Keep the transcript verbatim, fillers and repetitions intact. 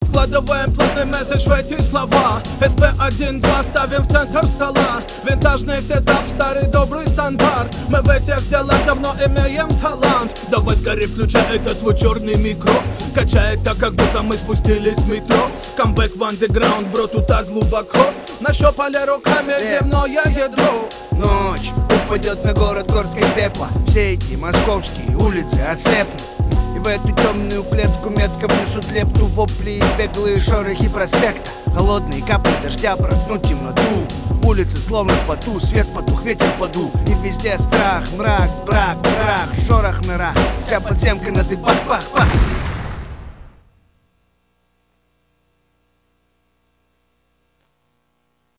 Вкладываем плотный месседж в эти слова. эс пэ один два ставим в центр стола. Винтажный седап, старый добрый стандарт. Мы в этих делах давно имеем талант. Давай скорее включай этот свой черный микро. Качает так, как будто мы спустились в метро. Камбэк в андеграунд, бро, тут так глубоко. Нащупали руками земное ядро. Ночь упадет на город горской депо. Все эти московские улицы ослепнут. И в эту темную клетку метко внесут лепту вопли и беглые шорохи проспекта. Холодные капли дождя проткнут темноту. Улицы словно в поту, свет потух, ветер подул. И везде страх, мрак, брак, прах, шорох нора. Вся подземка на дыбах, пах, пах.